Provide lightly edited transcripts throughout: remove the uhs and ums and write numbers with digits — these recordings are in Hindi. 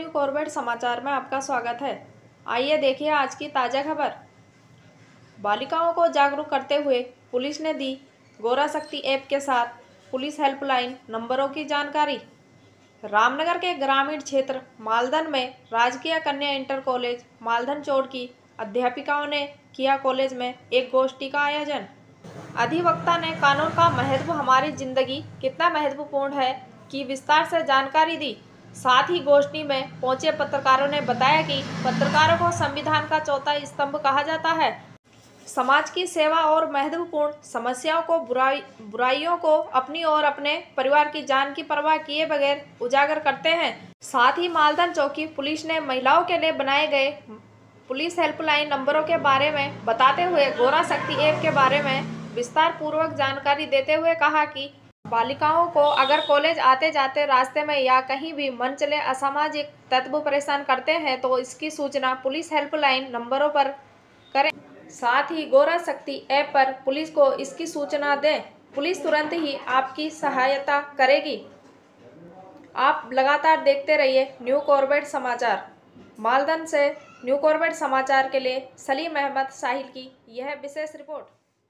न्यू कॉर्बेट समाचार में आपका स्वागत है। आइए देखिए आज की ताज़ा खबर। बालिकाओं को जागरूक करते हुए पुलिस ने दी गोरा शक्ति ऐप के साथ पुलिस हेल्पलाइन नंबरों की जानकारी। रामनगर के ग्रामीण क्षेत्र मालधन में राजकीय कन्या इंटर कॉलेज मालधन चौड़ की अध्यापिकाओं ने किया कॉलेज में एक गोष्ठी का आयोजन। अधिवक्ता ने कानून का महत्व हमारी जिंदगी कितना महत्वपूर्ण है की विस्तार से जानकारी दी। साथ ही गोष्ठी में पहुंचे पत्रकारों ने बताया कि पत्रकारों को संविधान का चौथा स्तंभ कहा जाता है। समाज की सेवा और महत्वपूर्ण समस्याओं को बुराइयों को अपनी और अपने परिवार की जान की परवाह किए बगैर उजागर करते हैं। साथ ही मालधन चौकी पुलिस ने महिलाओं के लिए बनाए गए पुलिस हेल्पलाइन नंबरों के बारे में बताते हुए गोरा शक्ति ऐप के बारे में विस्तार पूर्वक जानकारी देते हुए कहा कि बालिकाओं को अगर कॉलेज आते जाते रास्ते में या कहीं भी मनचले असामाजिक तत्व परेशान करते हैं तो इसकी सूचना पुलिस हेल्पलाइन नंबरों पर करें। साथ ही गोरा शक्ति ऐप पर पुलिस को इसकी सूचना दें। पुलिस तुरंत ही आपकी सहायता करेगी। आप लगातार देखते रहिए न्यू कॉर्बेट समाचार। मालधन से न्यू कॉर्बेट समाचार के लिए सलीम अहमद साहिल की यह विशेष रिपोर्ट।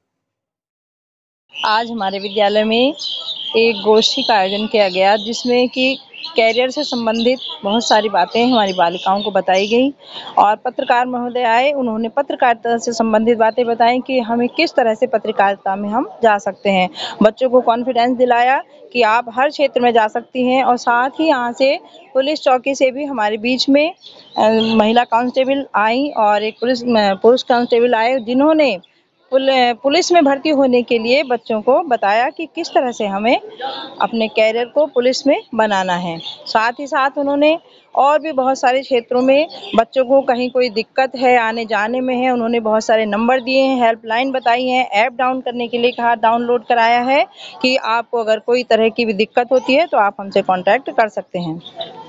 आज हमारे विद्यालय में एक गोष्ठी का आयोजन किया गया जिसमें कि कैरियर से संबंधित बहुत सारी बातें हमारी बालिकाओं को बताई गई और पत्रकार महोदय आए, उन्होंने पत्रकारिता से संबंधित बातें बताई कि हमें किस तरह से पत्रकारिता में हम जा सकते हैं। बच्चों को कॉन्फिडेंस दिलाया कि आप हर क्षेत्र में जा सकती हैं और साथ ही यहाँ से पुलिस चौकी से भी हमारे बीच में महिला कांस्टेबल आई और एक पुरुष कांस्टेबल आए जिन्होंने पुलिस में भर्ती होने के लिए बच्चों को बताया कि किस तरह से हमें अपने कैरियर को पुलिस में बनाना है। साथ ही साथ उन्होंने और भी बहुत सारे क्षेत्रों में बच्चों को कहीं कोई दिक्कत है आने जाने में है, उन्होंने बहुत सारे नंबर दिए हैं, हेल्पलाइन बताई हैं, ऐप डाउन करने के लिए कहा, डाउनलोड कराया है कि आपको अगर कोई तरह की भी दिक्कत होती है तो आप हमसे कांटेक्ट कर सकते हैं।